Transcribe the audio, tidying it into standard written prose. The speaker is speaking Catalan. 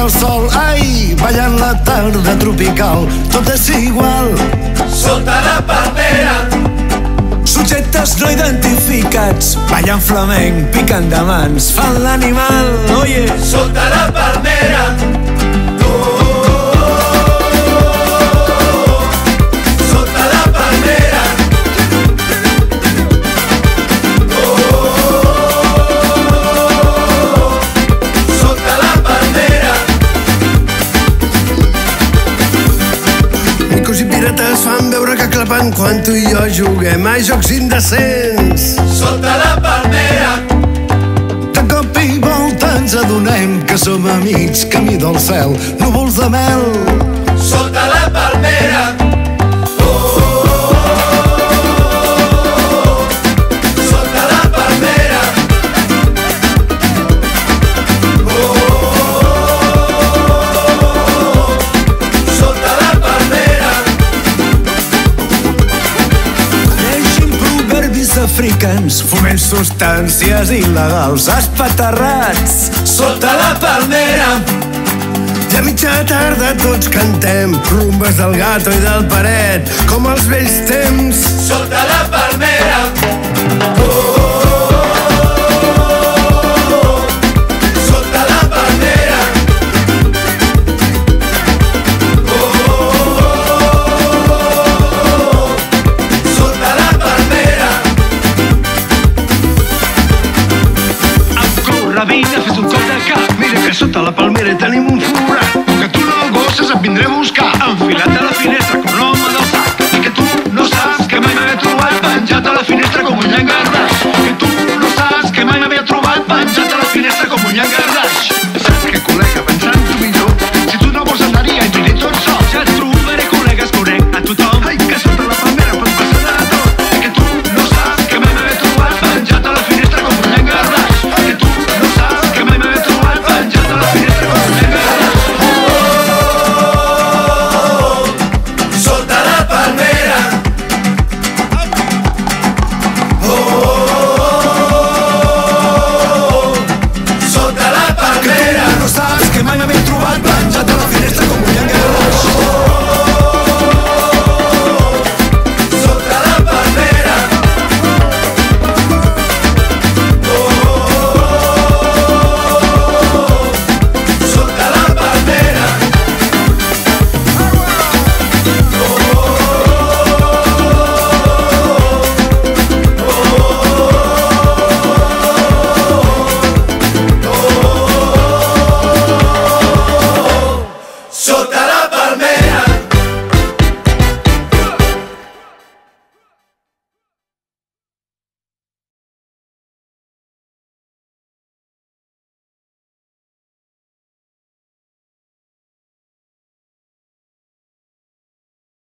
el sol, ai, ballant la tarda tropical, tot és igual. Sota la palmera, subjectes no identificats, ballant flamenc, piquen de mans, fan l'animal, oye. sota la palmera, sota la palmera, sota la palmera. Micos i pirates fan veure que clapen quan tu i jo juguem a jocs indecents. Sota la palmera, De cop i volta ens adonem que som amics, camí del cel, núvols de mel. sota la palmera, sota la palmera, sota la palmera. Llegim proverbis africans, foment substàncies il·legals, espaterrats, Sota la palmera, I a mitja tarda tots cantem rumbes del gato i del paret, com els vells temps. sota la palmera, sota la palmera, sota la palmera. Corre, vine, fes un cop de cap. Mira que sota la palmera tenim un forat. Com que tu no el gosses et vindré a buscar. Enfilat a la finestra com l'home del sac. I que tu no saps que mai m'havia trobat penjat a la finestra com un llangardaix. Que tu no saps que mai m'havia trobat penjat a la finestra com un llangardaix. Saps què, col·lega, pensant tu millor, si tu no vols anar-hi i t'ho diré tot sol. Ja et trobaré col·legues, conec a tothom. Ai, que sota la palmera pot passar de tot. I que tu no saps que mai m'havia trobat penjat a la finestra com un llangardaix. Que tu no saps que mai m'havia trobat penjat a la finestra com un llangardaix. Sota la palmera, sota la palmera, no saps que mai m'havia trobat penjat a la finestra com un llangardaix. sota la palmera, sota la palmera, sota